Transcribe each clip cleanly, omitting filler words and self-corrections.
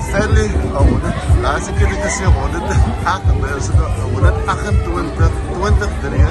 Sadly, laatste keer het gesê 128, 23.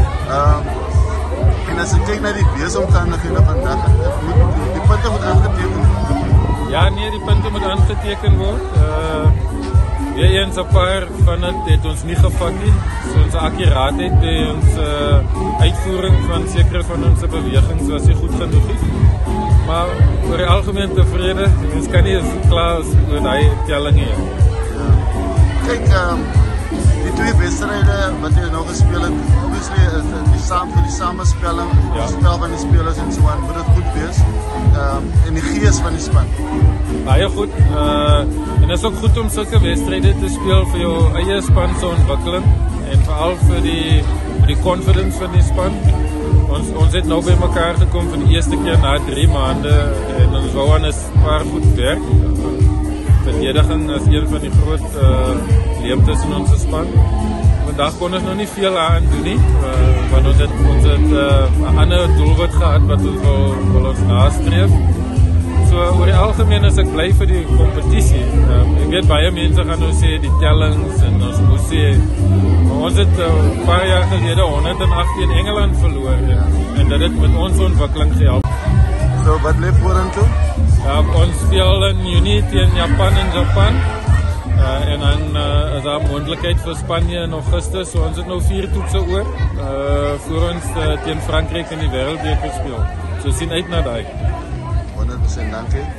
En as ek kyk na die weersomstandighede vandag, die punte moet aangeteken word. Ja, nee, die punte moet aangeteken word. Weer eens 'n paar van het ons nie gevat nie. So ons akkuraatheid by ons uitvoering van sekere van ons bewegings was nie goed genoeg nie. Maar oor die algemeen tevrede, ons kan nie klaar oor die telling hier. Ja. Kyk, die twee wedstryde wat jy nou gespeel het, obviously is vir die samespelling, die spel van die spelers en so aan, moet dit goed wees. En die gees van die span. Baie goed. En dit is ook goed om sulke wedstryde te speel vir jou eie span se ontwikkeling en veral vir die confidence van die span. Ons het nou by mekaar gekom vir die eerste keer na 3 maande en ons wou aan 'n paar goed werk. Verdediging is een van die groot leemtes in ons span. Vandag kon ons nog nie veel aan doen nie, want ons het 'n ander doelwit gehad wat ons wil ons nastreef. So oor die algemeen is ek bly vir die kompetisie. Ek weet baie mense gaan nou sê die tellings en ons moet sê, maar ons het 'n paar jaar gelede 108 teen Engeland verloor en dit het met ons ontwikkeling gehelp. So wat lê vorentoe? Ons speel in Junie teen Japan en Japan. En dan is daar moontlikheid vir Spanje in Augustus. So ons het nou 4 toetse oor voor ons teen Frankryk in die wêreldbeker speel. So sien uit na daai. 100% dankie.